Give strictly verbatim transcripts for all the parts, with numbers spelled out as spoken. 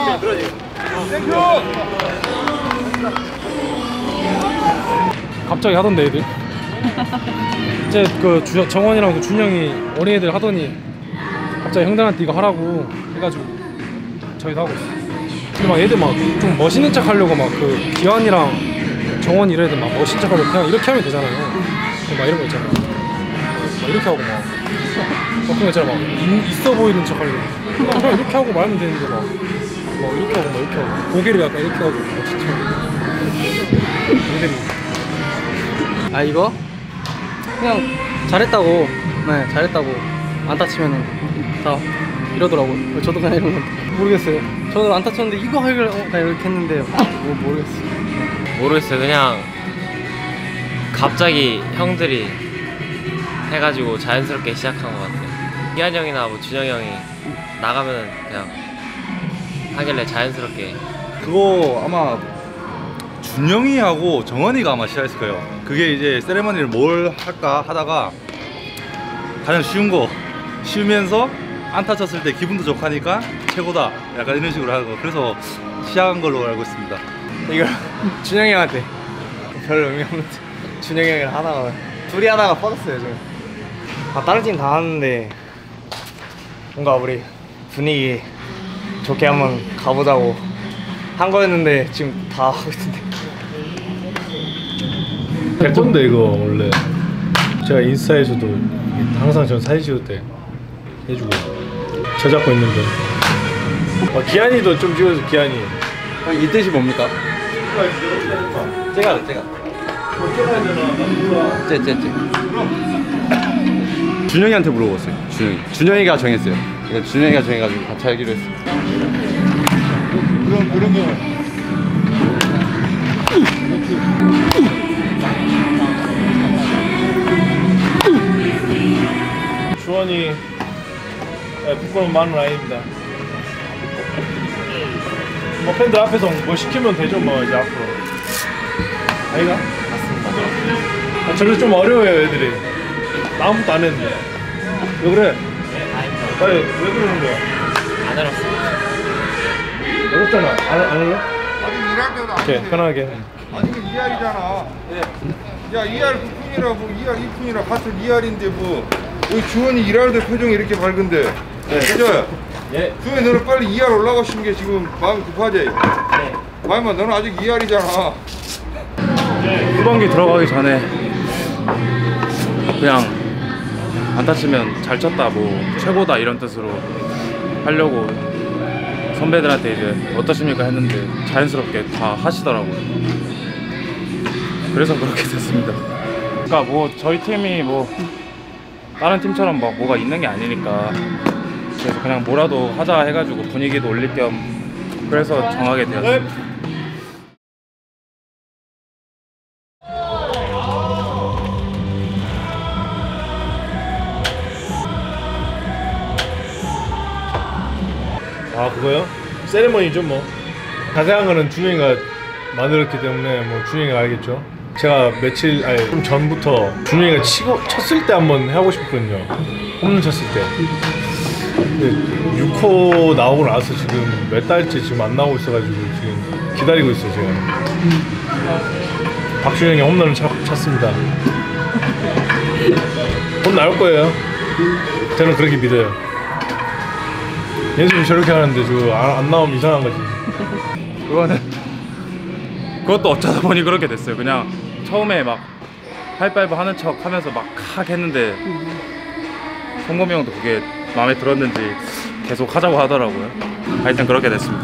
갑자기 하던데 애들. 이제 그 주, 정원이랑 그 준영이 어린애들 하더니 갑자기 형들한테 이거 하라고 해가지고 저희도 하고 있어요. 근데 막 애들 막 좀 멋있는 척 하려고 막 그 기환이랑 정원 이런 애들 막 멋있는 척 하려고 그냥 이렇게 하면 되잖아요. 막 이런 거 있잖아요. 막 이렇게 하고 막, 막 그런 거 있잖아. 막 있어 보이는 척 하려고 그냥 이렇게 하고 말하면 되는데 막, 막 이렇게 하고 막 이렇게 하고 고개를 약간 이렇게 하고 멋있는 척. 아 이거? 그냥 잘했다고. 네 잘했다고 안 다치면은 다 이러더라고요. 저도 그냥 이런 건데 모르겠어요. 저는 안 다쳤는데 이거 하길래 어, 그냥 이렇게 했는데 뭐 모르겠어요. 모르겠어요. 그냥 갑자기 형들이 해가지고 자연스럽게 시작한 것 같아요. 희한 형이나 뭐 준영이 형이 나가면은 그냥 하길래 자연스럽게. 그거 아마 준영이하고 정원이가 아마 시작했을 거예요. 그게 이제 세레머니를 뭘 할까 하다가 가장 쉬운 거 쉬면서 안타 쳤을 때 기분도 좋고 하니까 최고다 약간 이런 식으로 하고 그래서 시작한 걸로 알고 있습니다. 이걸 준영이 형한테 별 의미 없는데 준영이 형이랑 하다가 둘이 하다가 뻗었어요 지금. 아, 다른 팀 다 하는데 뭔가 우리 분위기 좋게 한번 가보자고 한 거였는데 지금 다 하고 있는데. 예쁜데 이거 원래 제가 인스타에서도 항상 저 사진 찍을 때 해주고 저 잡고 있는데 어, 기한이도 좀 찍어줘. 기한이 이 뜻이 뭡니까? 제가 제가 쟤쟤쟤 준영이한테 물어봤어요. 준영이 준영이가 정했어요. 그러니까 준영이가 정해가지고 같이 하기로 했어요. 그런 그런 경우 주원이 부끄러운 마음은 아닙니다. 뭐 팬들 앞에서 뭐 시키면 되죠 뭐 이제 앞으로. 아이가? 맞습니다. 아, 저래서 좀 어려워요 애들이. 나 아무것도 안 했는데. 왜 그래? 아니 왜 그러는 거야? 안 어렵습니다. 어렵잖아. 안, 안 어려? 아직 일할 때도 안 오케이 돼. 편하게. 아직 이알이잖아. 야 이알 구 푼이라고 이알 이 푼이라 같은 이알인데 뭐 우리 주원이 일할 때 표정이 이렇게 밝은데. 네. 그죠? 예. 주원이 너는 빨리 이알 올라가시는 게 지금 마음이 급하지? 네. 마이마 너는 아직 이알이잖아. 후반기 들어가기 전에 그냥 안 다치면 잘 쳤다 뭐 최고다 이런 뜻으로 하려고 선배들한테 이제 어떠십니까 했는데 자연스럽게 다 하시더라고요. 그래서 그렇게 됐습니다. 그러니까 뭐 저희 팀이 뭐 다른 팀처럼 뭐 뭐가 있는 게 아니니까 그래서 그냥 뭐라도 하자 해가지고 분위기도 올릴 겸 그래서 정하게 되었습니다. 아 그거요? 세레머니죠 뭐. 자세한 거는 준영이가 만들었기 때문에 뭐 준영이가 알겠죠. 제가 며칠 아니 좀 전부터 준영이가 치고 쳤을 때 한번 하고 싶거든요. 홈런 쳤을 때. 근데 육 호 나오고 나서 지금 몇 달째 지금 안 나오고 있어가지고 지금 기다리고 있어요 제가. 박준영이 홈런을 차, 찼습니다. 홈 나올 거예요. 저는 그렇게 믿어요. 연습을 저렇게 하는데 저 안 나오면 이상한 거지. 그거는 그것도 어쩌다 보니 그렇게 됐어요. 그냥 처음에 막 하이파이브 하는 척 하면서 막 칵 했는데 성범이 형도 그게 마음에 들었는지 계속 하자고 하더라고요. 하여튼 그렇게 됐습니다.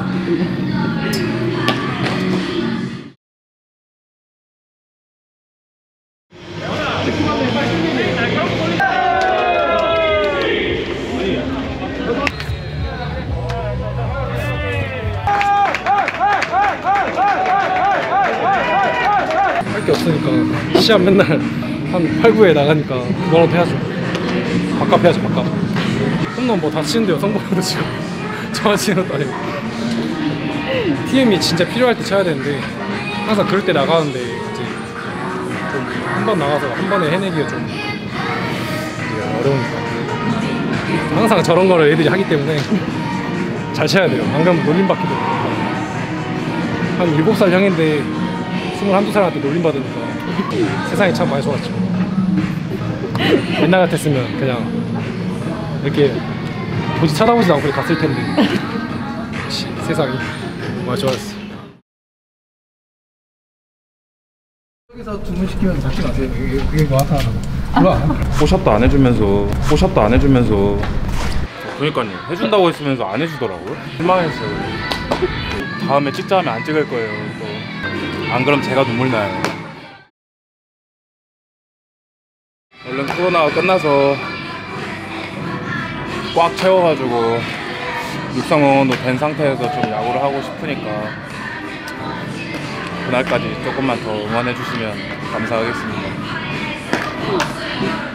할 게 없으니까 시합 맨날 한 팔, 구에 나가니까 그거라도 해야죠. 바깥 해야죠 바깥. 홈런 뭐 다 치는데요. 성범이도 지금 저만 치는 것도 아니고. 티엠이 진짜 필요할 때 쳐야 되는데 항상 그럴 때 나가는데 이제 좀 한 번 나가서 한 번에 해내기가 좀 이제 어려우니까 항상 저런 거를 애들이 하기 때문에 잘 쳐야 돼요. 안 그러면 놀림받기도 한 일곱 살 형인데 스물한두 살한테 놀림받으니까 세상이 참 많이 좋았죠. 옛날 같았으면 그냥 이렇게 보지 쳐다보지도 않고 갔을 텐데 시, 세상이 많이 좋았어. 여기서 주문시키면 잡지 마세요. 이게, 이게 뭐 하나 몰라. 포샵도 안 해주면서 포샵도 안 해주면서 그러니까요 해준다고 했으면서 안 해주더라고요. 실망했어요. 다음에 찍자 하면 안 찍을 거예요. 또 안 그럼 제가 눈물 나요. 얼른 코로나가 끝나서 꽉 채워가지고 육상응원도 된 상태에서 좀 야구를 하고 싶으니까 그날까지 조금만 더 응원해 주시면 감사하겠습니다.